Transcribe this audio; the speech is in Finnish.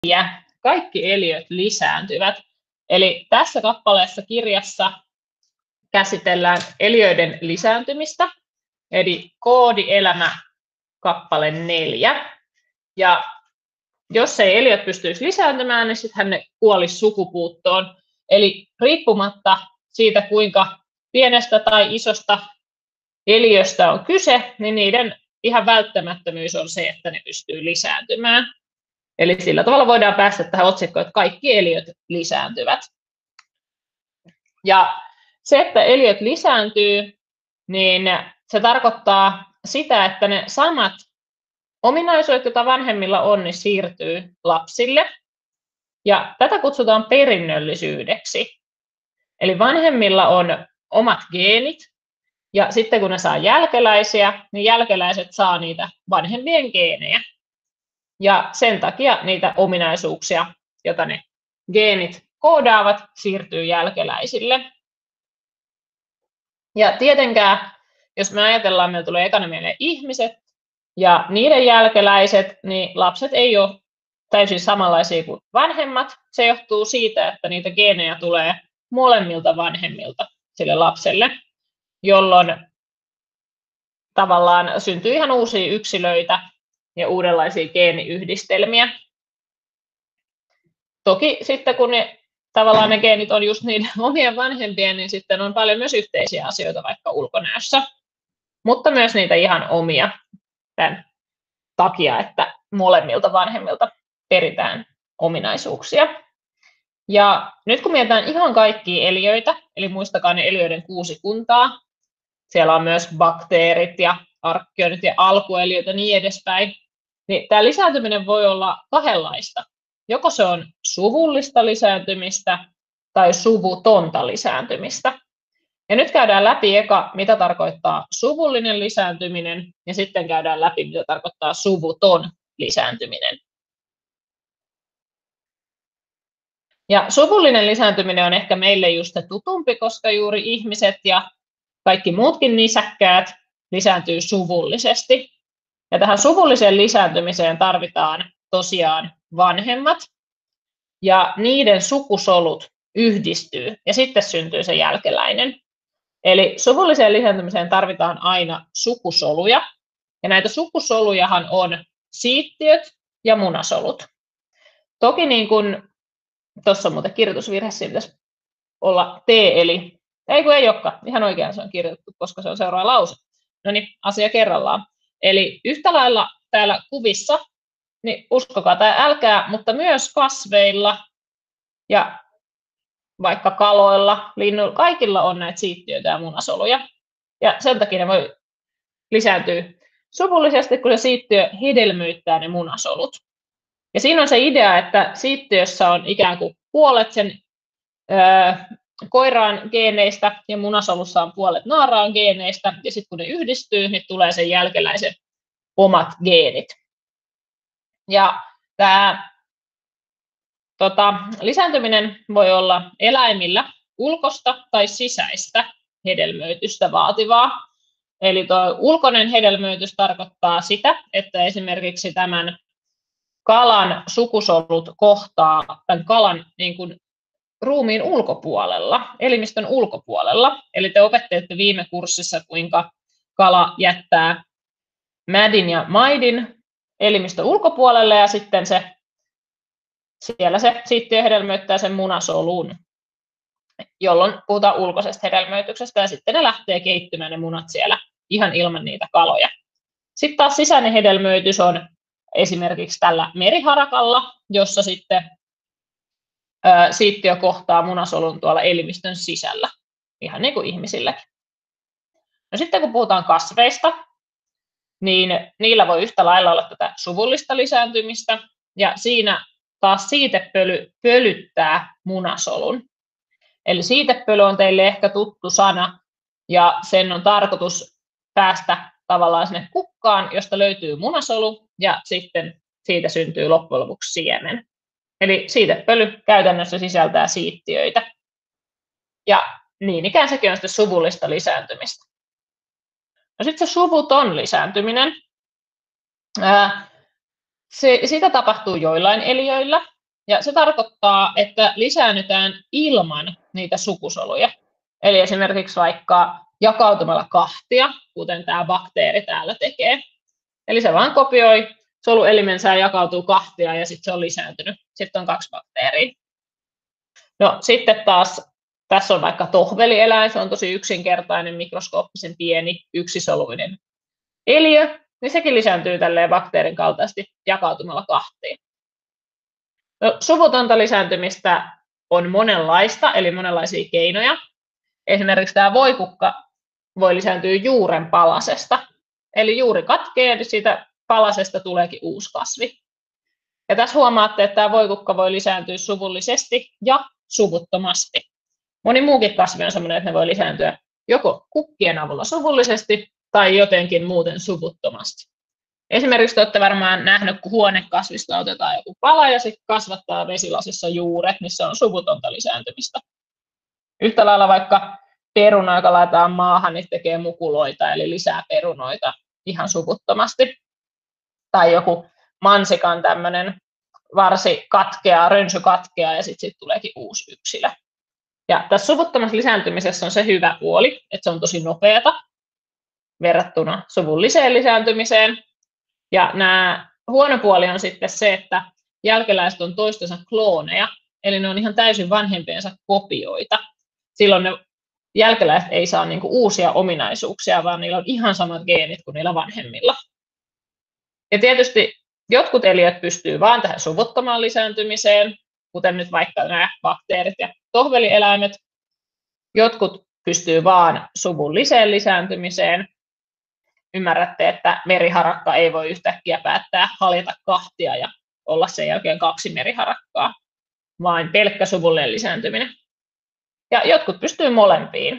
kaikki eliöt lisääntyvät. Eli tässä kappaleessa kirjassa käsitellään eliöiden lisääntymistä, eli koodielämä kappale 4. Ja jos ei eliöt pystyisi lisääntymään, niin sitten ne kuolisi sukupuuttoon. Eli riippumatta siitä, kuinka pienestä tai isosta eliöstä on kyse, niin niiden ihan välttämättömyys on se, että ne pystyy lisääntymään. Eli sillä tavalla voidaan päästä tähän otsikkoon, että kaikki eliöt lisääntyvät. Ja se, että eliöt lisääntyy, niin se tarkoittaa sitä, että ne samat ominaisuudet, joita vanhemmilla on, niin siirtyy lapsille. Ja tätä kutsutaan perinnöllisyydeksi. Eli vanhemmilla on omat geenit, ja sitten kun ne saa jälkeläisiä, niin jälkeläiset saa niitä vanhempien geenejä. Ja sen takia niitä ominaisuuksia, joita ne geenit koodaavat, siirtyy jälkeläisille. Ja tietenkään, jos me ajatellaan, meillä tulee ekana mieleen ihmiset ja niiden jälkeläiset, niin lapset ei ole täysin samanlaisia kuin vanhemmat. Se johtuu siitä, että niitä geenejä tulee molemmilta vanhemmilta sille lapselle, jolloin tavallaan syntyy ihan uusia yksilöitä ja uudenlaisia geeniyhdistelmiä. Toki sitten kun tavallaan ne geenit on just niiden omien vanhempien, niin sitten on paljon myös yhteisiä asioita vaikka ulkonäössä, mutta myös niitä ihan omia tämän takia, että molemmilta vanhemmilta peritään ominaisuuksia. Ja nyt kun mietitään ihan kaikkia eliöitä, eli muistakaa ne eliöiden 6 kuntaa, siellä on myös bakteerit ja arkkionit ja alkueliöt ja niin edespäin, niin tämä lisääntyminen voi olla kahdenlaista. Joko se on suvullista lisääntymistä tai suvutonta lisääntymistä. Ja nyt käydään läpi eka, mitä tarkoittaa suvullinen lisääntyminen, ja sitten käydään läpi, mitä tarkoittaa suvuton lisääntyminen. Ja suvullinen lisääntyminen on ehkä meille just tutumpi, koska juuri ihmiset ja kaikki muutkin nisäkkäät lisääntyy suvullisesti. Ja tähän suvulliseen lisääntymiseen tarvitaan tosiaan vanhemmat, ja niiden sukusolut yhdistyy, ja sitten syntyy se jälkeläinen. Eli suvulliseen lisääntymiseen tarvitaan aina sukusoluja, ja näitä sukusolujahan on siittiöt ja munasolut. Toki niin kuin, tuossa on muuten kirjoitusvirhe, siinä pitäisi olla T, eli, ei olekaan, ihan oikein se on kirjoitettu, koska se on seuraava lause. No niin, asia kerrallaan. Eli yhtä lailla täällä kuvissa, niin uskokaa tai älkää, mutta myös kasveilla ja vaikka kaloilla, linnuilla, kaikilla on näitä siittiöitä ja munasoluja. Ja sen takia ne voi lisääntyä suvullisesti, kun se siittiö hedelmöittää ne munasolut. Ja siinä on se idea, että siittiössä on ikään kuin puolet sen koiraan geeneistä ja munasolussa on puolet naaraan geeneistä. Ja sitten kun ne yhdistyy, niin tulee sen jälkeläisen omat geenit. Ja tämä lisääntyminen voi olla eläimillä ulkosta tai sisäistä hedelmöitystä vaativaa. Eli tuo ulkoinen hedelmöitys tarkoittaa sitä, että esimerkiksi tämän kalan sukusolut kohtaa tämän kalan niin kuin ruumiin ulkopuolella, elimistön ulkopuolella. Eli te opettelette viime kurssissa, kuinka kala jättää mädin ja maidin elimistön ulkopuolelle, ja sitten siellä se siittiö hedelmöittää sen munasoluun, jolloin puhutaan ulkoisesta hedelmöityksestä, ja sitten ne lähtee kehittymään ne munat siellä ihan ilman niitä kaloja. Sitten taas sisäinen hedelmöitys on esimerkiksi tällä meriharakalla, jossa sitten siittiö kohtaa munasolun tuolla elimistön sisällä, ihan niin kuin ihmisilläkin. No sitten kun puhutaan kasveista, niin niillä voi yhtä lailla olla tätä suvullista lisääntymistä, ja siinä taas siitepöly pölyttää munasolun. Eli siitepöly on teille ehkä tuttu sana, ja sen on tarkoitus päästä tavallaan sinne kukkaan, josta löytyy munasolu, ja sitten siitä syntyy loppujen lopuksi siemen. Eli siitepöly käytännössä sisältää siittiöitä. Ja niin ikään sekin on sitten suvullista lisääntymistä. No sitten se suvuton lisääntyminen. Sitä tapahtuu joillain eliöillä, ja se tarkoittaa, että lisäännytään ilman niitä sukusoluja. Eli esimerkiksi vaikka jakautumalla kahtia, kuten tämä bakteeri täällä tekee. Eli se vaan kopioi soluelimensä ja jakautuu kahtia, ja sitten se on lisääntynyt. Sitten on 2 bakteeria. No sitten taas, tässä on vaikka tohvelieläin, se on tosi yksinkertainen, mikroskooppisen pieni, yksisoluinen eliö, niin sekin lisääntyy tälleen bakteerin kaltaisesti jakautumalla kahtiin. No, suvutonta lisääntymistä on monenlaista, eli monenlaisia keinoja. Esimerkiksi tämä voikukka voi lisääntyä juuren palasesta. Eli juuri katkee, niin siitä palasesta tuleekin uusi kasvi. Ja tässä huomaatte, että tämä voikukka voi lisääntyä suvullisesti ja suvuttomasti. Moni muukin kasvi on sellainen, että ne voi lisääntyä joko kukkien avulla suvullisesti tai jotenkin muuten suvuttomasti. Esimerkiksi te olette varmaan nähneet, kun huonekasvista otetaan joku pala ja sitten kasvattaa vesilasissa juuret, missä on suvutonta lisääntymistä. Yhtä lailla vaikka peruna, joka laitetaan maahan, niin tekee mukuloita, eli lisää perunoita ihan suvuttomasti. Tai joku mansikan tämmöinen varsi katkeaa, rönsy katkeaa ja sitten tuleekin uusi yksilö. Ja tässä suvuttomassa lisääntymisessä on se hyvä puoli, että se on tosi nopeata verrattuna suvulliseen lisääntymiseen. Ja huono puoli on sitten se, että jälkeläiset on toistensa klooneja, eli ne on ihan täysin vanhempiensa kopioita. Silloin ne jälkeläiset ei saa niinku uusia ominaisuuksia, vaan niillä on ihan samat geenit kuin niillä vanhemmilla. Ja tietysti jotkut eliöt pystyy vaan tähän suvuttomaan lisääntymiseen, kuten nyt vaikka nämä bakteerit ja tohvelieläimet. Jotkut pystyy vaan suvulliseen lisääntymiseen. Ymmärrätte, että meriharakka ei voi yhtäkkiä päättää haljeta kahtia ja olla sen jälkeen 2 meriharakkaa, vaan pelkkä suvullinen lisääntyminen. Ja jotkut pystyy molempiin.